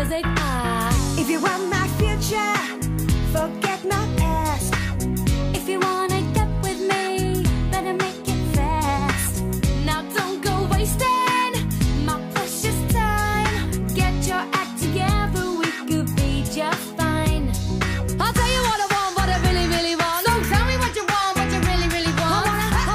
zig ah. If you want my future, forget my past. If you wanna get with me, better make it fast. Now don't go wasting my precious time. Get your act together, we could be just fine. I'll tell you what I want, what I really, really want. So tell me what you want, what you really, really want. I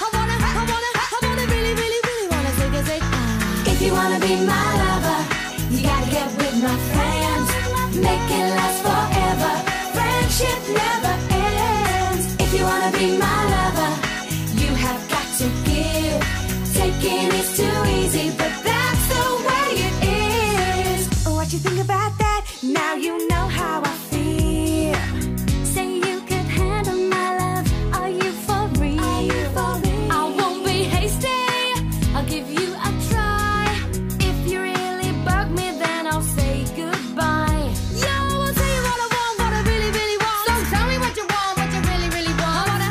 wanna really, really, really wanna zig a zig ah. If you wanna be my lover, you gotta get with my friends. Make it last forever. Friendship never ends. If you wanna be my lover, you have got to give. Taking is too easy, but that's the way it is. What you think about that? Now you know how I feel. Say you could handle my love, are you for real? I won't be hasty, I'll give you a try. If you really bug me, then I'll say goodbye. Yo, I'll tell you what I want, what I really, really want. So tell me what you want, what you really, really want. I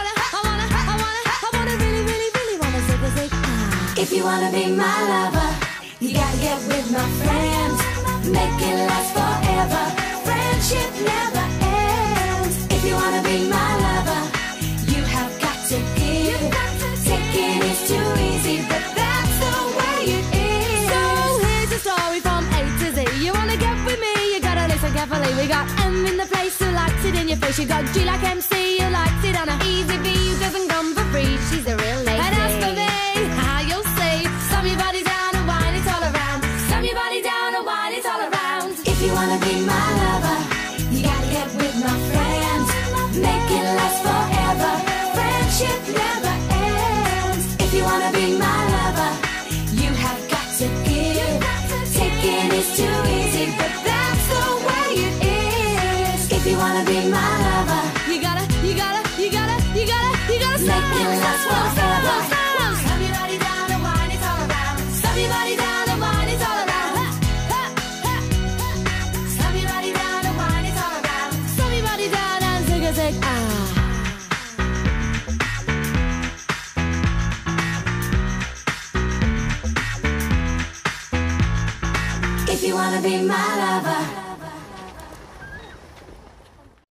wanna really, really, really wanna zig a zig ah. If you wanna be my lover, you gotta get with my friends. Make it last forever. Friendship never ends. If you wanna be my lover, you have got to give. Taking is too easy, but that's the way it is. So here's a story from A to Z. You wanna get with me, you gotta listen carefully. We got M in the place who likes it in your face. You got G like MC, who likes it on a easy V, who doesn't come for free. She's a real lady. And as for me, how you'll see, slam your body down and wine it all around. Slam your body down and wine it all around. If you wanna be my lover, you gotta get with my friends. Make it last forever. Friendship never ends. If you wanna be my lover, you have got to give. Taking is too easy, but that's the way it is. If you wanna be my lover, You gotta make it last forever. slam your body down and wine it all around. Slam your body down and wine it all around. Slam your body down and wine it all around. Slam your body down and zig a zig ah. If you wanna be my lover,